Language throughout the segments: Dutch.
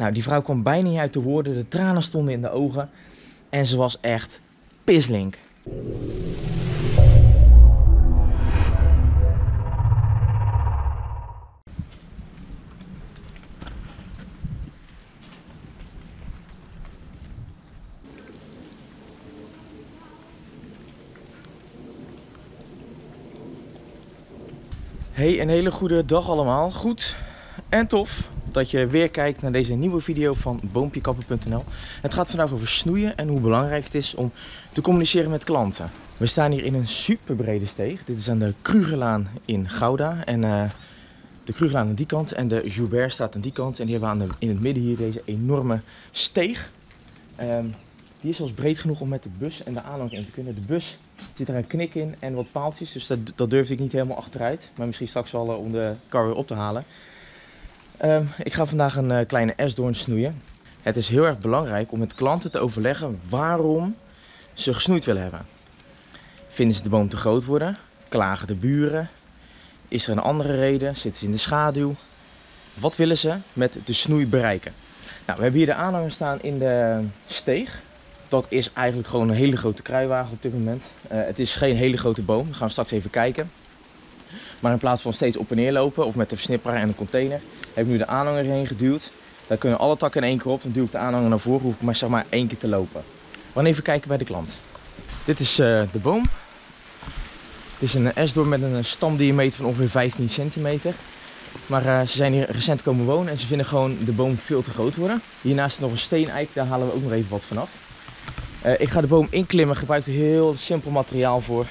Nou, die vrouw kwam bijna niet uit de woorden, de tranen stonden in de ogen en ze was echt pislink. Hey, een hele goede dag allemaal. Goed en tof dat je weer kijkt naar deze nieuwe video van boompjekapper.nl. Het gaat vandaag over snoeien en hoe belangrijk het is om te communiceren met klanten. We staan hier in een super brede steeg. Dit is aan de Krugerlaan in Gouda. En de Krugerlaan aan die kant en de Joubert staat aan die kant. En die hebben we in het midden hier deze enorme steeg. Die is zelfs breed genoeg om met de bus en de aanhang in te kunnen. De bus zit er een knik in en wat paaltjes, dus dat durfde ik niet helemaal achteruit. Maar misschien straks wel om de kar weer op te halen. Ik ga vandaag een kleine esdoorn snoeien. Het is heel erg belangrijk om met klanten te overleggen waarom ze gesnoeid willen hebben. Vinden ze de boom te groot worden? Klagen de buren? Is er een andere reden? Zitten ze in de schaduw? Wat willen ze met de snoei bereiken? Nou, we hebben hier de aanhanger staan in de steeg. Dat is eigenlijk gewoon een hele grote kruiwagen op dit moment. Het is geen hele grote boom, dat gaan we straks even kijken. Maar in plaats van steeds op en neer lopen of met de versnipperaar en een container, heb ik nu de aanhanger heen geduwd. Daar kunnen alle takken in één keer op. Dan duw ik de aanhanger naar voren, hoef ik maar zeg maar 1 keer te lopen. We gaan even kijken bij de klant. Dit is de boom. Het is een esdoorn met een stamdiameter van ongeveer 15 centimeter. Maar ze zijn hier recent komen wonen en ze vinden gewoon de boom veel te groot worden. Hiernaast is nog een steeneik, daar halen we ook nog even wat vanaf. Ik ga de boom inklimmen, gebruik er heel simpel materiaal voor.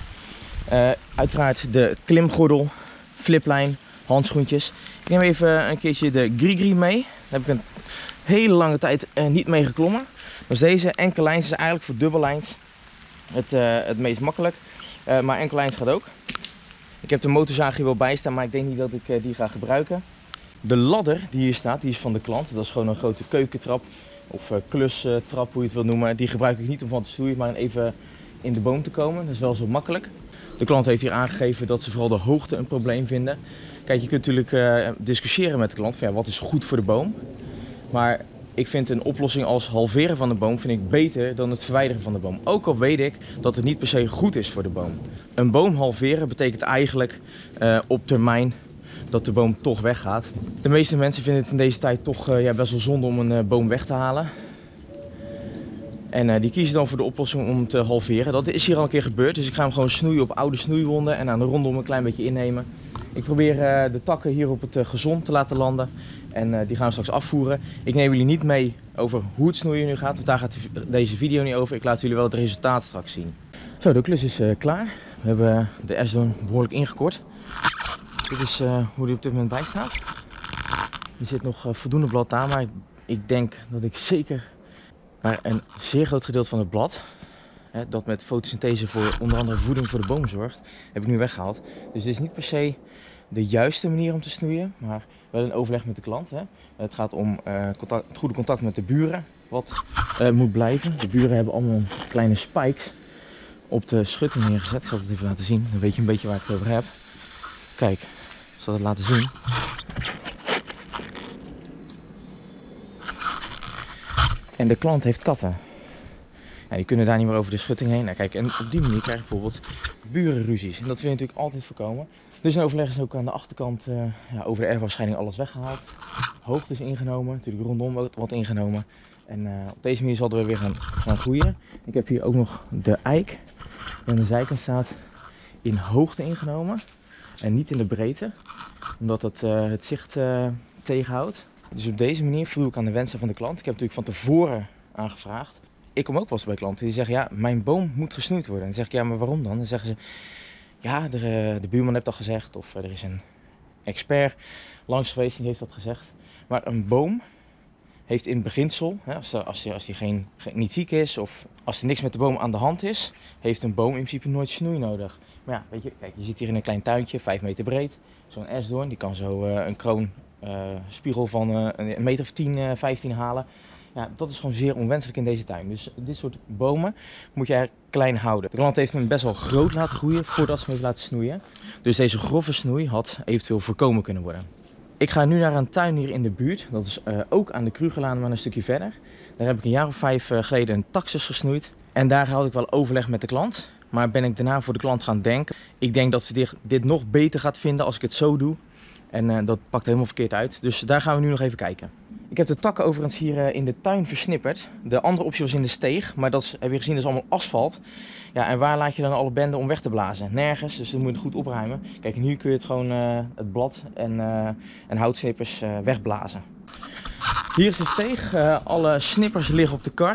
Uiteraard de klimgordel, fliplijn, handschoentjes. Ik neem even een keertje de Grigri mee. Daar heb ik een hele lange tijd niet mee geklommen. Dus deze enkele lijns is eigenlijk voor dubbellijns het meest makkelijk. Maar enkele lijns gaat ook. Ik heb de motorzaag hier wel bij staan, maar ik denk niet dat ik die ga gebruiken. De ladder die hier staat, die is van de klant. Dat is gewoon een grote keukentrap of klustrap, hoe je het wil noemen. Die gebruik ik niet om van te stoeien, maar even in de boom te komen. Dat is wel zo makkelijk. De klant heeft hier aangegeven dat ze vooral de hoogte een probleem vinden. Kijk, je kunt natuurlijk discussiëren met de klant van ja, wat is goed voor de boom. Maar ik vind een oplossing als halveren van de boom vind ik beter dan het verwijderen van de boom. Ook al weet ik dat het niet per se goed is voor de boom. Een boom halveren betekent eigenlijk op termijn dat de boom toch weggaat. De meeste mensen vinden het in deze tijd toch best wel zonde om een boom weg te halen. En die kiezen dan voor de oplossing om te halveren. Dat is hier al een keer gebeurd, dus ik ga hem gewoon snoeien op oude snoeiwonden en aan de rondom een klein beetje innemen. Ik probeer de takken hier op het gezond te laten landen en die gaan we straks afvoeren. Ik neem jullie niet mee over hoe het snoeien nu gaat, want daar gaat deze video niet over. Ik laat jullie wel het resultaat straks zien. Zo, de klus is klaar. We hebben de esdoorn behoorlijk ingekort. Dit is hoe die op dit moment bij staat. Er zit nog voldoende blad aan, maar ik denk dat ik zeker maar een zeer groot gedeelte van het blad, dat met fotosynthese voor onder andere voeding voor de boom zorgt, heb ik nu weggehaald. Dus dit is niet per se de juiste manier om te snoeien, maar wel een overleg met de klant. Het gaat om het goede contact met de buren, wat moet blijven. De buren hebben allemaal kleine spikes op de schutting neergezet. Ik zal het even laten zien, dan weet je een beetje waar ik het over heb. Kijk, ik zal het laten zien. En de klant heeft katten. Ja, die kunnen daar niet meer over de schutting heen. Nou, kijk, en op die manier krijg je bijvoorbeeld burenruzies. En dat wil je natuurlijk altijd voorkomen. Dus een overleg is ook aan de achterkant over de erfafscheiding alles weggehaald. Hoogte is ingenomen, natuurlijk rondom wat ingenomen. En op deze manier zal er weer gaan groeien. Ik heb hier ook nog de eik. Die aan de zijkant staat in hoogte ingenomen. En niet in de breedte. Omdat het zicht tegenhoudt. Dus op deze manier voldoe ik aan de wensen van de klant. Ik heb natuurlijk van tevoren aangevraagd. Ik kom ook wel eens bij klanten die zeggen, ja, mijn boom moet gesnoeid worden. En dan zeg ik, ja, maar waarom dan? Dan zeggen ze, ja, de buurman heeft dat gezegd. Of er is een expert langs geweest die heeft dat gezegd. Maar een boom heeft in beginsel, als die niet ziek is of als er niks met de boom aan de hand is, heeft een boom in principe nooit snoei nodig. Maar ja, weet je, kijk, je zit hier in een klein tuintje, 5 meter breed. Zo'n esdoorn, die kan zo een kroonspiegel van een meter of 10, 15 halen. Ja, dat is gewoon zeer onwenselijk in deze tuin. Dus dit soort bomen moet je eigenlijk klein houden. De klant heeft hem best wel groot laten groeien voordat ze hem heeft laten snoeien. Dus deze grove snoei had eventueel voorkomen kunnen worden. Ik ga nu naar een tuin hier in de buurt. Dat is ook aan de Krugerlaan, maar een stukje verder. Daar heb ik een jaar of 5 geleden een taxus gesnoeid. En daar had ik wel overleg met de klant. Maar ben ik daarna voor de klant gaan denken. Ik denk dat ze dit nog beter gaat vinden als ik het zo doe. En dat pakt helemaal verkeerd uit. Dus daar gaan we nu nog even kijken. Ik heb de takken overigens hier in de tuin versnipperd. De andere optie was in de steeg. Maar dat is, heb je gezien, dat is allemaal asfalt. Ja, en waar laat je dan alle benden om weg te blazen? Nergens. Dus dat moet je goed opruimen. Kijk, nu kun je het gewoon het blad en houtsnippers wegblazen. Hier is de steeg. Alle snippers liggen op de kar.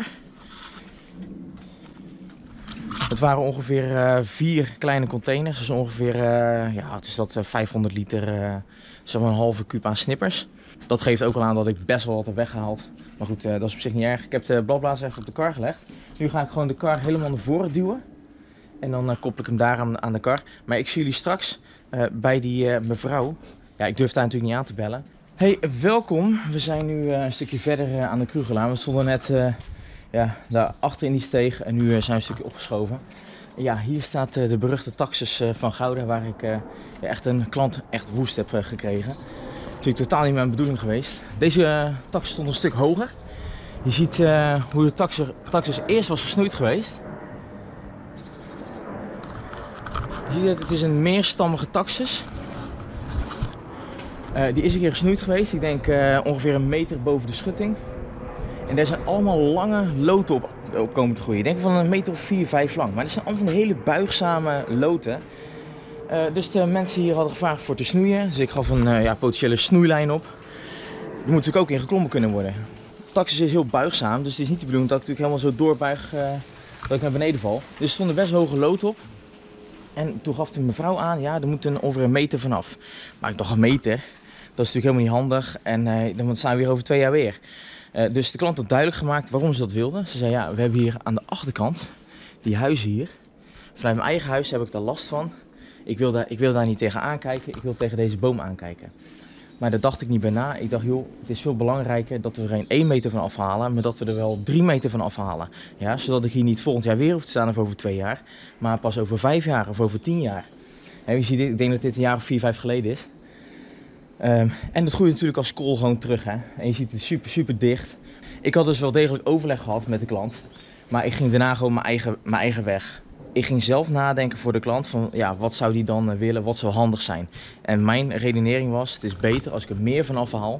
Het waren ongeveer 4 kleine containers. Dus ongeveer, ja, wat is dat, 500 liter, zo'n een halve kuub aan snippers. Dat geeft ook al aan dat ik best wel wat heb weggehaald. Maar goed, dat is op zich niet erg. Ik heb de bladblazer even op de kar gelegd. Nu ga ik gewoon de kar helemaal naar voren duwen. En dan koppel ik hem daar aan de kar. Maar ik zie jullie straks bij die mevrouw. Ja, ik durf daar natuurlijk niet aan te bellen. Hey, welkom. We zijn nu een stukje verder aan de Krugerlaan. We stonden net ja, daar achter in die steeg en nu zijn we een stukje opgeschoven. Ja, hier staat de beruchte taxus van Gouda, waar ik ja, echt een klant echt woest heb gekregen. Natuurlijk totaal niet mijn bedoeling geweest. Deze taxus stond een stuk hoger. Je ziet hoe de taxus eerst was gesnoeid geweest. Je ziet dat het is een meerstammige taxus. Die is een keer gesnoeid geweest, ik denk ongeveer een meter boven de schutting. En daar zijn allemaal lange loten op komen te groeien. Ik denk van een meter of 4, 5 lang. Maar dit zijn allemaal van hele buigzame loten. Dus de mensen hier hadden gevraagd voor te snoeien. Dus ik gaf een ja, potentiële snoeilijn op. Die moet natuurlijk ook ingeklommen kunnen worden. De taxus is heel buigzaam, dus het is niet de bedoeling dat ik natuurlijk helemaal zo doorbuig dat ik naar beneden val. Dus er stonden best hoge loten op. En toen gaf de mevrouw aan, ja, er moet ongeveer een meter vanaf. Maar ik dacht, een meter, dat is natuurlijk helemaal niet handig. En dan staan we weer over 2 jaar weer. Dus de klant had duidelijk gemaakt waarom ze dat wilde. Ze zei, ja, we hebben hier aan de achterkant, die huizen hier. Vanuit mijn eigen huis heb ik daar last van. Ik wil daar niet tegen aankijken, ik wil tegen deze boom aankijken. Maar daar dacht ik niet bij na. Ik dacht, joh, het is veel belangrijker dat we er geen 1 meter van afhalen, maar dat we er wel 3 meter van afhalen. Ja, zodat ik hier niet volgend jaar weer hoef te staan of over 2 jaar, maar pas over 5 jaar of over 10 jaar. En je ziet, ik denk dat dit een jaar of 4, 5 geleden is. En dat groeit natuurlijk als kool gewoon terug, hè. En je ziet het super dicht. Ik had dus wel degelijk overleg gehad met de klant, maar ik ging daarna gewoon mijn eigen weg. Ik ging zelf nadenken voor de klant van, ja, wat zou die dan willen, wat zou handig zijn. En mijn redenering was, het is beter als ik er meer van afhaal,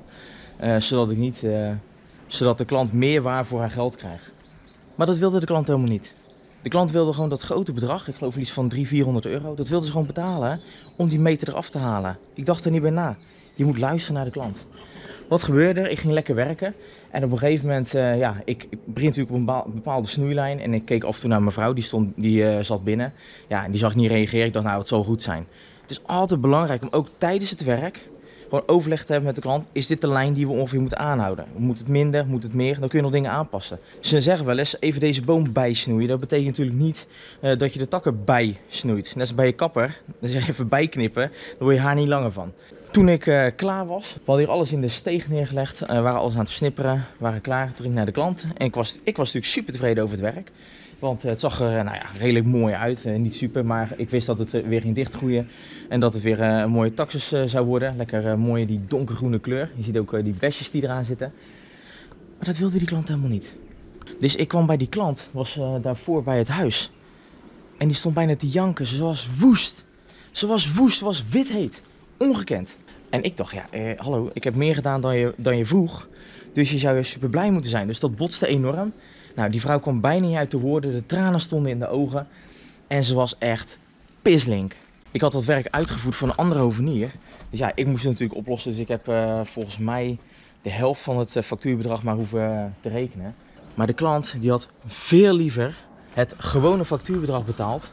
zodat de klant meer waar voor haar geld krijgt. Maar dat wilde de klant helemaal niet. De klant wilde gewoon dat grote bedrag, ik geloof iets van 300, 400 euro, dat wilde ze gewoon betalen om die meter eraf te halen. Ik dacht er niet bij na. Je moet luisteren naar de klant. Wat gebeurde er? Ik ging lekker werken. En op een gegeven moment, ja, ik begin natuurlijk op een bepaalde snoeilijn. En ik keek af en toe naar mijn vrouw, die zat binnen. Ja, en die zag niet reageren. Ik dacht, nou, het zal goed zijn. Het is altijd belangrijk om ook tijdens het werk gewoon overleg te hebben met de klant. Is dit de lijn die we ongeveer moeten aanhouden? Moet het minder, moet het meer? Dan kun je nog dingen aanpassen. Ze zeggen wel eens, even deze boom bijsnoeien. Dat betekent natuurlijk niet dat je de takken bijsnoeit. Net als bij je kapper, dan zeg je even bijknippen. Dan word je haar niet langer van. Toen ik klaar was, we hadden hier alles in de steeg neergelegd, waren alles aan het versnipperen, waren klaar, toen ging ik naar de klant. En ik was natuurlijk super tevreden over het werk, want het zag er nou ja, redelijk mooi uit. Niet super, maar ik wist dat het weer ging dichtgroeien en dat het weer een mooie taxus zou worden. Lekker mooie die donkergroene kleur, je ziet ook die besjes die eraan zitten. Maar dat wilde die klant helemaal niet. Dus ik kwam bij die klant, was daarvoor bij het huis. En die stond bijna te janken, ze was woest. Ze was wit heet, ongekend. En ik dacht, ja, hallo, ik heb meer gedaan dan je vroeg. Dus je zou super blij moeten zijn. Dus dat botste enorm. Nou, die vrouw kwam bijna niet uit de woorden. De tranen stonden in de ogen. En ze was echt pislink. Ik had dat werk uitgevoerd voor een andere hovenier. Dus ja, ik moest het natuurlijk oplossen. Dus ik heb volgens mij de helft van het factuurbedrag maar hoeven te rekenen. Maar de klant die had veel liever het gewone factuurbedrag betaald.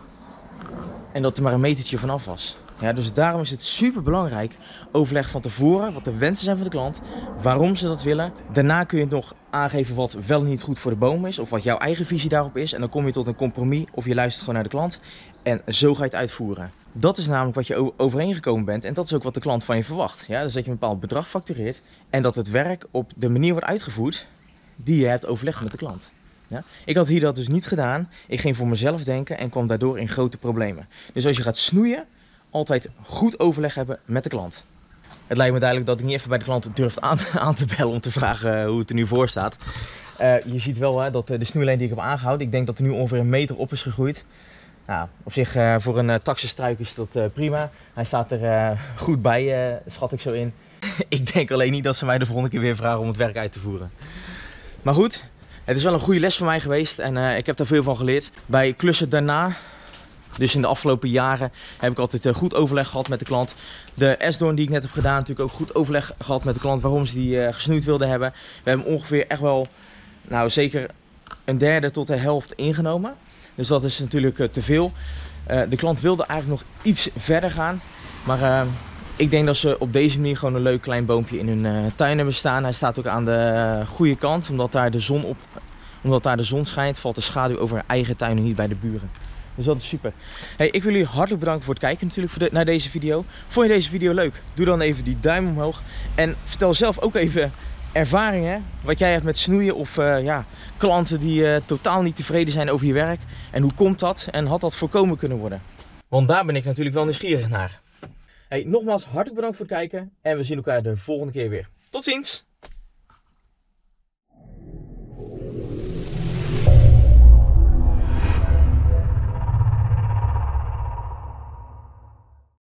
En dat er maar een metertje vanaf was. Ja, dus daarom is het super belangrijk, overleg van tevoren, wat de wensen zijn van de klant, waarom ze dat willen. Daarna kun je nog aangeven wat wel niet goed voor de boom is, of wat jouw eigen visie daarop is. En dan kom je tot een compromis, of je luistert gewoon naar de klant. En zo ga je het uitvoeren. Dat is namelijk wat je overeengekomen bent en dat is ook wat de klant van je verwacht. Ja, dus dat je een bepaald bedrag factureert en dat het werk op de manier wordt uitgevoerd die je hebt overlegd met de klant. Ja? Ik had hier dat dus niet gedaan. Ik ging voor mezelf denken en kwam daardoor in grote problemen. Dus als je gaat snoeien, altijd goed overleg hebben met de klant. Het lijkt me duidelijk dat ik niet even bij de klant durf aan te bellen om te vragen hoe het er nu voor staat. Je ziet wel hè, dat de snoeilijn die ik heb aangehouden, ik denk dat er nu ongeveer 1 meter op is gegroeid. Nou, op zich voor een taxenstruik is dat prima. Hij staat er goed bij, schat ik zo in. Ik denk alleen niet dat ze mij de volgende keer weer vragen om het werk uit te voeren. Maar goed, het is wel een goede les voor mij geweest en ik heb daar veel van geleerd. Bij klussen daarna, dus in de afgelopen jaren, heb ik altijd goed overleg gehad met de klant. De esdoorn die ik net heb gedaan, natuurlijk ook goed overleg gehad met de klant waarom ze die gesnoeid wilden hebben. We hebben ongeveer echt wel, nou zeker een derde tot de helft ingenomen. Dus dat is natuurlijk te veel. De klant wilde eigenlijk nog iets verder gaan. Maar ik denk dat ze op deze manier gewoon een leuk klein boompje in hun tuin hebben staan. Hij staat ook aan de goede kant, omdat daar de zon schijnt, valt de schaduw over hun eigen tuin en niet bij de buren. Dus dat is super. Hey, ik wil jullie hartelijk bedanken voor het kijken natuurlijk naar deze video. Vond je deze video leuk? Doe dan even die duim omhoog. En vertel zelf ook even ervaringen, wat jij hebt met snoeien of ja, klanten die totaal niet tevreden zijn over je werk. En hoe komt dat? En had dat voorkomen kunnen worden? Want daar ben ik natuurlijk wel nieuwsgierig naar. Hey, nogmaals hartelijk bedankt voor het kijken en we zien elkaar de volgende keer weer. Tot ziens!